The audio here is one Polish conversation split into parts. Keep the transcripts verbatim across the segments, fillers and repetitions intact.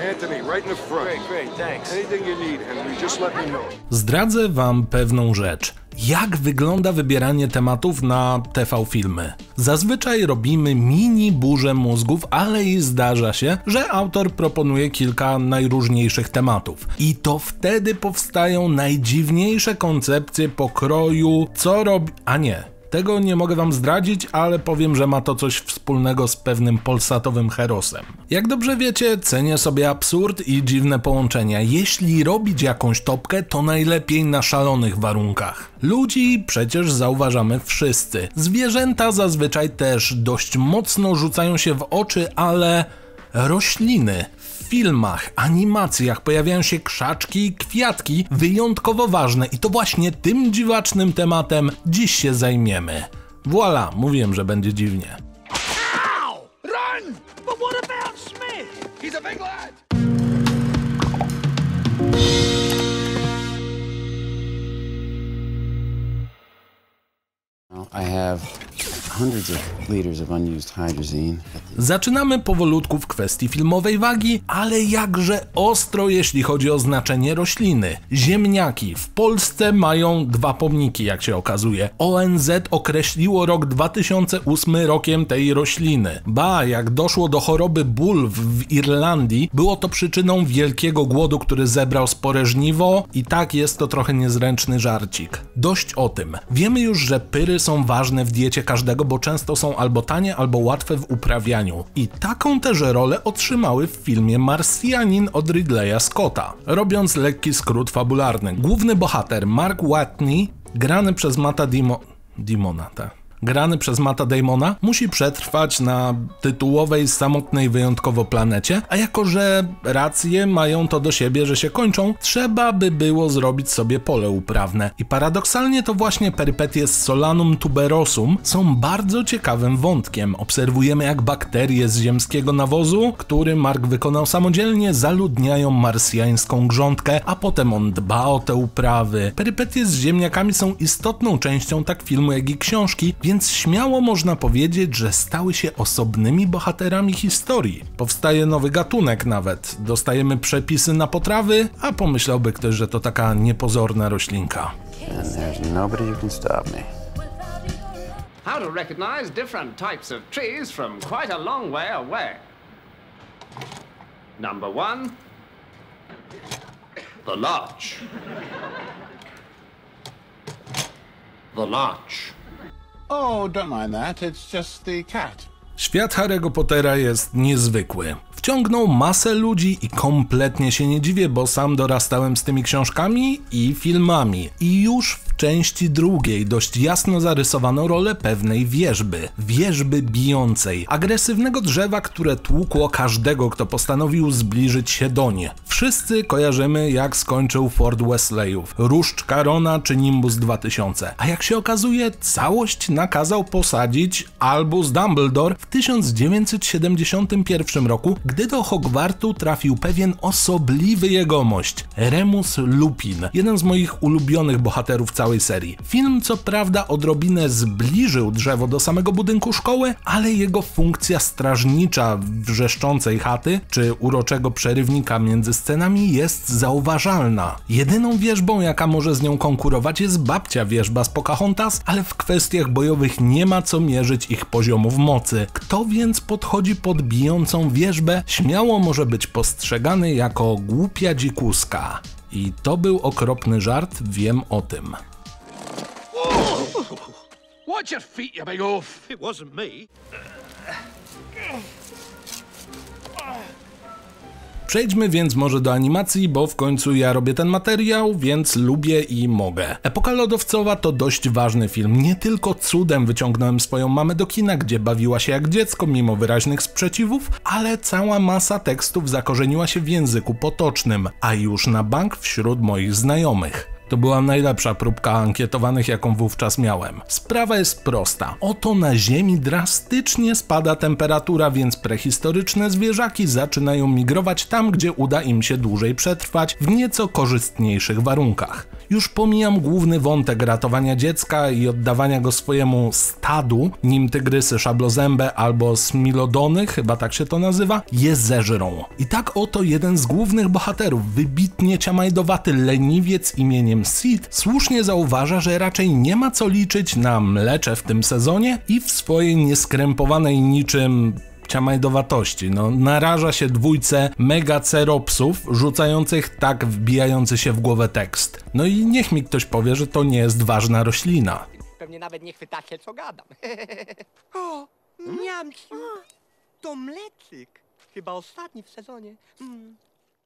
Anthony, right in the front. Great, great, thanks. Anything you need, Henry, just let me know. Zdradzę wam pewną rzecz. Jak wygląda wybieranie tematów na T V Filmy? Zazwyczaj robimy mini burzę mózgów, ale i zdarza się, że autor proponuje kilka najróżniejszych tematów. I to wtedy powstają najdziwniejsze koncepcje pokroju, co robi... A nie. Tego nie mogę wam zdradzić, ale powiem, że ma to coś wspólnego z pewnym polsatowym herosem. Jak dobrze wiecie, cenię sobie absurd i dziwne połączenia. Jeśli robić jakąś topkę, to najlepiej na szalonych warunkach. Ludzi przecież zauważamy wszyscy. Zwierzęta zazwyczaj też dość mocno rzucają się w oczy, ale rośliny. W filmach, animacjach pojawiają się krzaczki i kwiatki, wyjątkowo ważne, i to właśnie tym dziwacznym tematem dziś się zajmiemy. Voila, mówiłem, że będzie dziwnie. Ow! Run! But what about Smith? He's a big lad! I have hundreds of liters of unused hydrazine. Zaczynamy powolutku w kwestii filmowej wagi, ale jakże ostro, jeśli chodzi o znaczenie rośliny. Ziemniaki w Polsce mają dwa pomniki, jak się okazuje. O N Z określiło rok dwa tysiące ósmy rokiem tej rośliny. Ba, jak doszło do choroby bulw w Irlandii, było to przyczyną wielkiego głodu, który zebrał spore żniwo, i tak jest to trochę niezręczny żarcik. Dość o tym. Wiemy już, że pyry są ważne w diecie każdego, bo często są albo tanie, albo łatwe w uprawianiu. I taką też rolę otrzymały w filmie Marsjanin od Ridleya Scotta. Robiąc lekki skrót fabularny, główny bohater Mark Watney, grany przez Matta Dimo... Dimona, tak. Grany przez Matta Damona, musi przetrwać na tytułowej, samotnej wyjątkowo planecie, a jako że racje mają to do siebie, że się kończą, trzeba by było zrobić sobie pole uprawne. I paradoksalnie to właśnie perypetie z Solanum tuberosum są bardzo ciekawym wątkiem. Obserwujemy, jak bakterie z ziemskiego nawozu, który Mark wykonał samodzielnie, zaludniają marsjańską grządkę, a potem on dba o te uprawy. Perypetie z ziemniakami są istotną częścią tak filmu, jak i książki, więc śmiało można powiedzieć, że stały się osobnymi bohaterami historii. Powstaje nowy gatunek nawet, dostajemy przepisy na potrawy, a pomyślałby ktoś, że to taka niepozorna roślinka. How to recognize different types of trees from quite a long way away. Number one, the larch. The larch. Oh, don't mind that. It's just the cat. Świat Harry'ego Pottera jest niezwykły. Wciągnął masę ludzi i kompletnie się nie dziwię, bo sam dorastałem z tymi książkami i filmami. I już w części drugiej dość jasno zarysowano rolę pewnej wierzby. Wierzby bijącej. Agresywnego drzewa, które tłukło każdego, kto postanowił zbliżyć się do nie. Wszyscy kojarzymy, jak skończył Fort Wesleyów. Różdżka Rona czy Nimbus dwa tysiące. A jak się okazuje, całość nakazał posadzić Albus Dumbledore w tysiąc dziewięćset siedemdziesiątym pierwszym roku, gdy do Hogwartu trafił pewien osobliwy jegomość, Remus Lupin, jeden z moich ulubionych bohaterów całej serii. Film co prawda odrobinę zbliżył drzewo do samego budynku szkoły, ale jego funkcja strażnicza wrzeszczącej chaty, czy uroczego przerywnika między scenami jest zauważalna. Jedyną wierzbą, jaka może z nią konkurować, jest babcia wierzba z Pocahontas, ale w kwestiach bojowych nie ma co mierzyć ich poziomów mocy. Kto więc podchodzi pod bijącą wierzbę, śmiało może być postrzegany jako głupia dzikuska. I to był okropny żart, wiem o tym. Watch your feet, you big oaf. It wasn't me. Przejdźmy więc może do animacji, bo w końcu ja robię ten materiał, więc lubię i mogę. Epoka lodowcowa to dość ważny film. Nie tylko cudem wyciągnąłem swoją mamę do kina, gdzie bawiła się jak dziecko mimo wyraźnych sprzeciwów, ale cała masa tekstów zakorzeniła się w języku potocznym, a już na bank wśród moich znajomych. To była najlepsza próbka ankietowanych, jaką wówczas miałem. Sprawa jest prosta. Oto na Ziemi drastycznie spada temperatura, więc prehistoryczne zwierzaki zaczynają migrować tam, gdzie uda im się dłużej przetrwać w nieco korzystniejszych warunkach. Już pomijam główny wątek ratowania dziecka i oddawania go swojemu stadu, nim tygrysy szablozębe albo smilodony, chyba tak się to nazywa, je zeżrą. I tak oto jeden z głównych bohaterów, wybitnie ciamajdowaty leniwiec imieniem Sid, słusznie zauważa, że raczej nie ma co liczyć na mlecze w tym sezonie i w swojej nieskrępowanej niczym ciamajdowatości. No, naraża się dwójce megaceropsów rzucających tak wbijający się w głowę tekst. No i niech mi ktoś powie, że to nie jest ważna roślina. Pewnie nawet nie chwytacie, co gadam. O, miamciu, to mleczyk. Chyba ostatni w sezonie. Mm.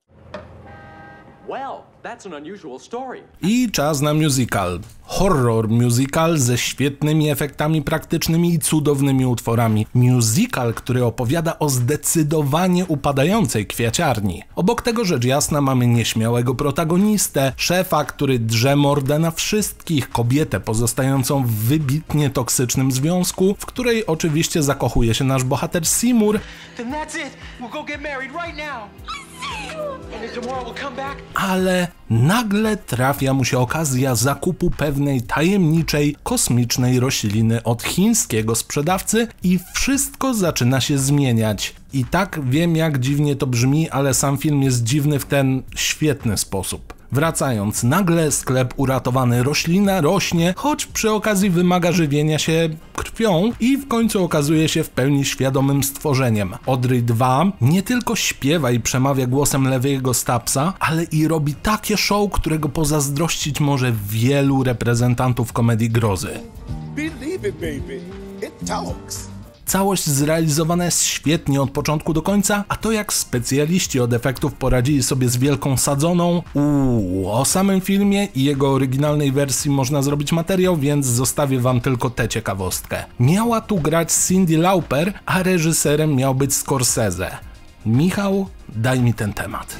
Well, that's an unusual story. I czas na musical. Horror musical ze świetnymi efektami praktycznymi i cudownymi utworami. Musical, który opowiada o zdecydowanie upadającej kwiaciarni. Obok tego rzecz jasna mamy nieśmiałego protagonistę, szefa, który drze mordę na wszystkich, kobietę pozostającą w wybitnie toksycznym związku, w której oczywiście zakochuje się nasz bohater Seymour. Then that's it. We'll go get married right now. And then tomorrow we'll come back. Ale nagle trafia mu się okazja zakupu pewnej tajemniczej, kosmicznej rośliny od chińskiego sprzedawcy i wszystko zaczyna się zmieniać. I tak wiem, jak dziwnie to brzmi, ale sam film jest dziwny w ten świetny sposób. Wracając, nagle sklep uratowany, roślina rośnie, choć przy okazji wymaga żywienia się krwią i w końcu okazuje się w pełni świadomym stworzeniem. Audrey dwa nie tylko śpiewa i przemawia głosem Leviego Stubbsa, ale i robi takie show, którego pozazdrościć może wielu reprezentantów komedii grozy. Believe it, baby. It talks. Całość zrealizowana jest świetnie od początku do końca, a to jak specjaliści od efektów poradzili sobie z wielką sadzoną. Uuu, o samym filmie i jego oryginalnej wersji można zrobić materiał, więc zostawię wam tylko tę ciekawostkę. Miała tu grać Cyndi Lauper, a reżyserem miał być Scorsese. Michał, daj mi ten temat.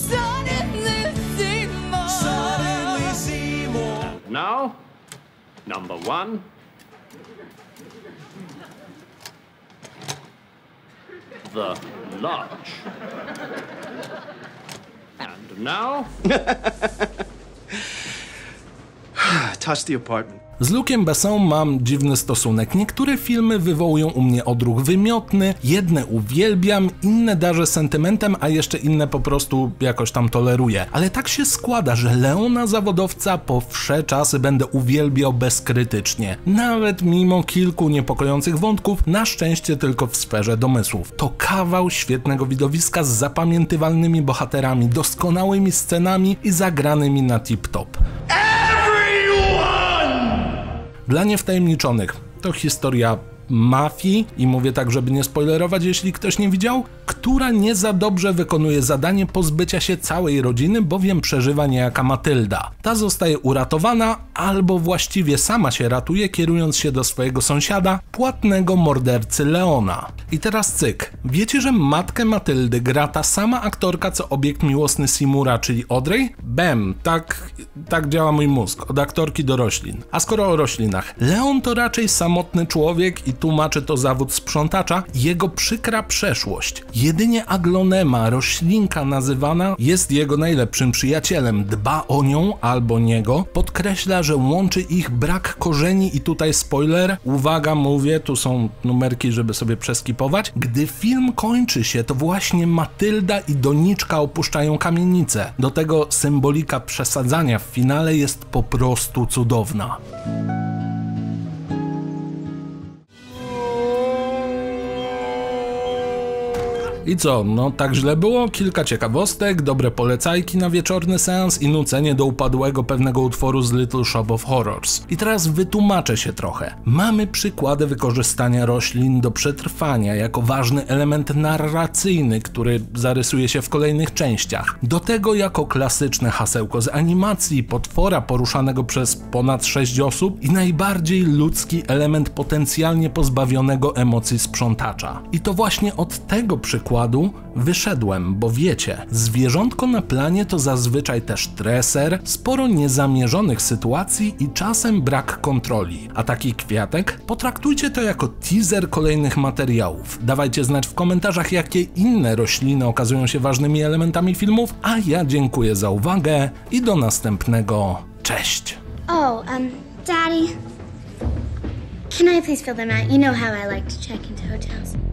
Now, number one. The Lodge. And now... Touch the apartment. Z Luciem Besson mam dziwny stosunek. Niektóre filmy wywołują u mnie odruch wymiotny, jedne uwielbiam, inne darzę sentymentem, a jeszcze inne po prostu jakoś tam toleruję. Ale tak się składa, że Leona Zawodowca po wsze czasy będę uwielbiał bezkrytycznie. Nawet mimo kilku niepokojących wątków, na szczęście tylko w sferze domysłów. To kawał świetnego widowiska z zapamiętywalnymi bohaterami, doskonałymi scenami i zagranymi na tip-top. Dla niewtajemniczonych to historia mafii, i mówię tak, żeby nie spoilerować, jeśli ktoś nie widział, która nie za dobrze wykonuje zadanie pozbycia się całej rodziny, bowiem przeżywa niejaka Matylda. Ta zostaje uratowana, albo właściwie sama się ratuje, kierując się do swojego sąsiada, płatnego mordercy Leona. I teraz cyk. Wiecie, że matkę Matyldy gra ta sama aktorka, co obiekt miłosny Seymoura, czyli Audrey? Bam, tak, tak działa mój mózg, od aktorki do roślin. A skoro o roślinach, Leon to raczej samotny człowiek i tłumaczy to zawód sprzątacza, jego przykra przeszłość. Jedynie Aglonema, roślinka nazywana, jest jego najlepszym przyjacielem. Dba o nią albo niego, podkreśla, że łączy ich brak korzeni i tutaj spoiler, uwaga, mówię, tu są numerki, żeby sobie przeskipować. Gdy film kończy się, to właśnie Matylda i doniczka opuszczają kamienicę. Do tego symbolika przesadzania w finale jest po prostu cudowna. I co, no tak źle było? Kilka ciekawostek, dobre polecajki na wieczorny seans i nucenie do upadłego pewnego utworu z Little Shop of Horrors. I teraz wytłumaczę się trochę. Mamy przykłady wykorzystania roślin do przetrwania jako ważny element narracyjny, który zarysuje się w kolejnych częściach. Do tego jako klasyczne hasełko z animacji, potwora poruszanego przez ponad sześć osób i najbardziej ludzki element potencjalnie pozbawionego emocji sprzątacza. I to właśnie od tego przykładu składu, wyszedłem, bo wiecie, zwierzątko na planie to zazwyczaj też treser, sporo niezamierzonych sytuacji i czasem brak kontroli. A taki kwiatek? Potraktujcie to jako teaser kolejnych materiałów. Dawajcie znać w komentarzach, jakie inne rośliny okazują się ważnymi elementami filmów, a ja dziękuję za uwagę i do następnego. Cześć! Oh, um, Daddy, can I please fill them out? You know how I like to check into hotels.